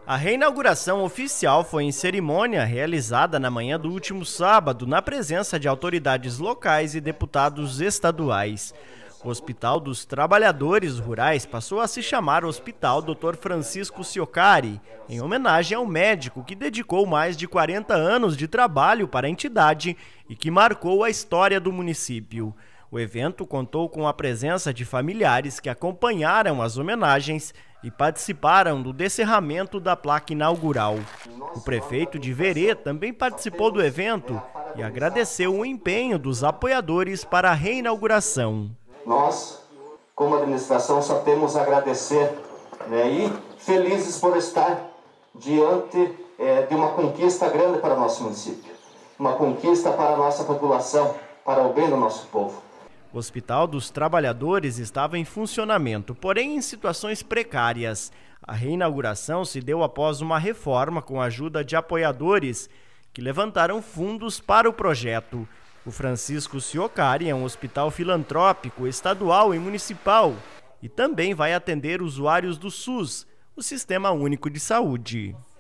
A reinauguração oficial foi em cerimônia realizada na manhã do último sábado, na presença de autoridades locais e deputados estaduais. O Hospital dos Trabalhadores Rurais passou a se chamar Hospital Dr. Francisco Ciocari, em homenagem ao médico que dedicou mais de 40 anos de trabalho para a entidade e que marcou a história do município. O evento contou com a presença de familiares que acompanharam as homenagens e participaram do descerramento da placa inaugural. O prefeito de Verê também participou do evento e agradeceu o empenho dos apoiadores para a reinauguração. Nós, como administração, só temos a agradecer, e felizes por estar diante de uma conquista grande para o nosso município, uma conquista para a nossa população, para o bem do nosso povo. O Hospital dos Trabalhadores estava em funcionamento, porém em situações precárias. A reinauguração se deu após uma reforma com a ajuda de apoiadores que levantaram fundos para o projeto. O Francisco Ciocari é um hospital filantrópico, estadual e municipal e também vai atender usuários do SUS, o Sistema Único de Saúde.